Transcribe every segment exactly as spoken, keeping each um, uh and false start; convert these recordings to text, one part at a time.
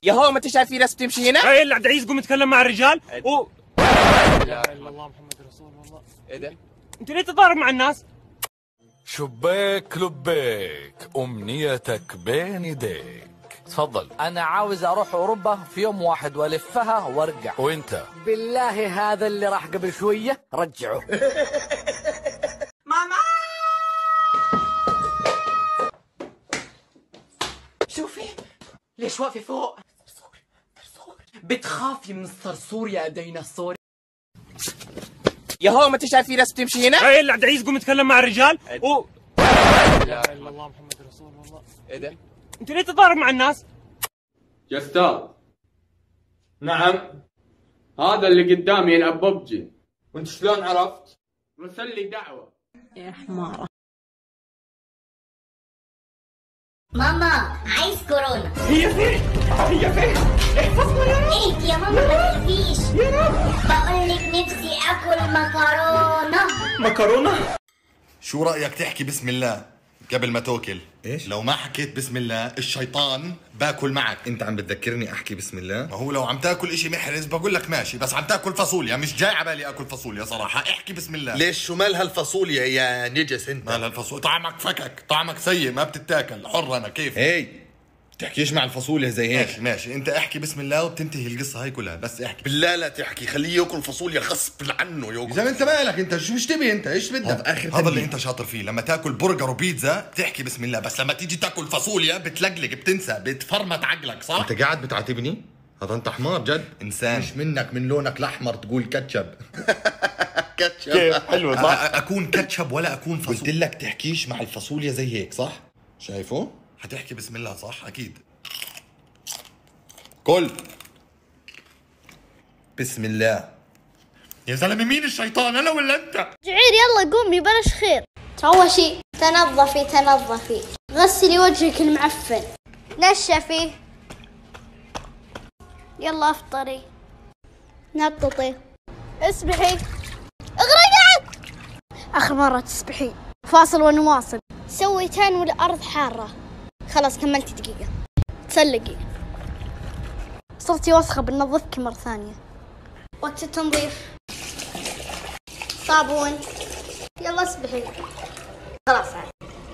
يا هو ما انت شايف في ناس بتمشي هنا؟ ايه اللي عبد العزيز قوم اتكلم مع الرجال و لا اله الا الله محمد رسول الله. ايه ده؟ انت ليه تتضارب مع الناس؟ شباك لبيك امنيتك بين يديك. تفضل. انا عاوز اروح اوروبا في يوم واحد والفها وارجع. وانت؟ بالله هذا اللي راح قبل شويه رجعه. ماما شوفي ليش واقفه فوق؟ بتخافي من الصرصور يا ديناصور؟ يا هو ما انت شايف في ناس بتمشي هنا؟ ايه اللي عبد العزيز قوم اتكلم مع الرجال و لا اله الا الله محمد رسول الله. ايه ده؟ انت ليه تتضارب مع الناس؟ يا استاذ. نعم. هذا اللي قدامي يلعب ببجي. وانت شلون عرفت؟ مرسل لي دعوه. يا حمارة. ماما عايز كورونا. هي فين؟ هي فين؟ احفظنا يا رب. اهدي يا ماما ما تخافيش. يا رب. بقول لك نفسي اكل مكرونه. مكرونه؟ شو رأيك تحكي بسم الله قبل ما تاكل؟ ايش؟ لو ما حكيت بسم الله الشيطان باكل معك. انت عم بتذكرني احكي بسم الله؟ ما هو لو عم تاكل اشي محرز بقول لك ماشي، بس عم تاكل فاصوليا مش جاي على بالي اكل فاصوليا صراحة. احكي بسم الله. ليش شو مال هالفاصوليا يا نجس انت؟ مال هالفاصوليا طعمك فكك، طعمك سيء ما بتتاكل، حر انا كيف. هي تحكيش مع الفاصوليا زي هيك. ماشي ماشي انت احكي بسم الله وبتنتهي القصة هاي كلها، بس احكي. بالله لا تحكي، خليه ياكل فاصوليا غصب عنه ياكل. اذا انت مالك انت شو مش تبي انت ايش بدك؟ هذا اخر هذا اللي انت شاطر فيه، لما تاكل برجر وبيتزا بتحكي بسم الله، بس لما تيجي تاكل فاصوليا بتلقلق بتنسى بتفرمت عقلك صح؟ انت قاعد بتعاتبني؟ هذا انت حمار جد انسان. مش منك من لونك الاحمر تقول كاتشب. كاتشب كيف حلوة صح؟ اكون كاتشب ولا اكون فاصوليا؟ قلت لك تحكيش مع الفاصوليا زي هيك صح؟ شايفه؟ حتحكي بسم الله صح اكيد. كل بسم الله. يا زلمه مين الشيطان انا ولا انت؟ جعير يلا قومي بلاش خير. اول شيء تنظفي تنظفي غسلي وجهك المعفن نشفي يلا افطري نططي اسبحي اغرقي. اخر مرة تسبحين فاصل ونواصل. سويتان والارض حارة. خلاص كملتي دقيقة تسلقي صرتي وسخة بنظفك مرة ثانية. وقت التنظيف صابون يلا اسبحي خلاص عاد.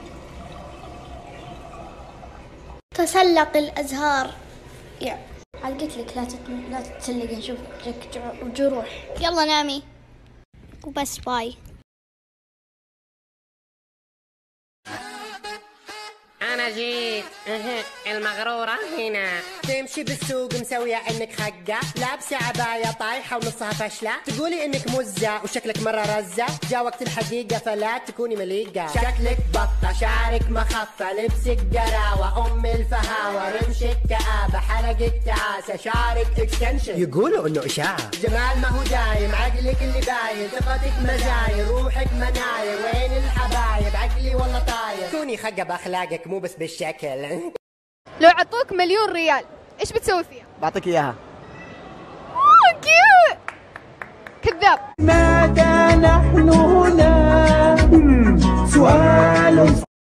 تسلق الازهار يا عاد قلت لك لا تت... لا تتسلقي نشوف لك جروح. يلا نامي وبس باي. أنا جيت المغرورة هنا. تمشي بالسوق مسوية إنك خقة، لابسة عباية طايحة ونصها فشلة، تقولي إنك مزة وشكلك مرة رزة، جا وقت الحقيقة فلا تكوني مليقة. شكلك بطة شعرك مخفة لبسك قراوة أم الفهاوة رمشك كآبة حلقك تعاسة شعرك اكستنشن يقولوا إنه إشاعة. جمال ما هو دايم عقلك اللي باين ثقتك مزاير روحك مناير وين الحبايب عقلي والله طاير. كوني خقة بأخلاقك مو بس بالشكل. لو عطوك مليون ريال ايش بتسوي فيها؟ بعطيك اياها. اوه كيوت. كذاب. ماذا نحن هنا؟ سؤال.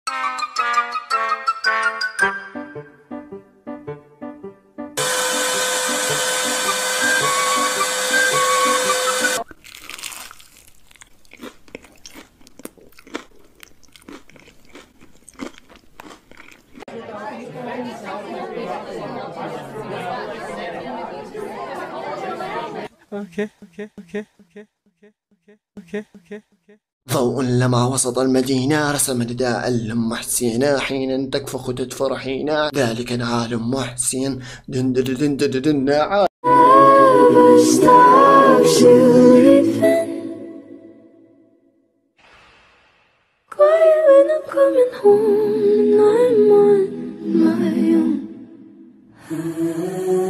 اوكي اوكي اوكي اوكي اوكي اوكي اوكي اوكي. ضوء لمع وسط المدينة رسم نداء لمحسين حين تكفخ تفرحين ذلك العالم محسن دن دن دن دن دن دن. Quiet when I'm coming home and I'm on my own.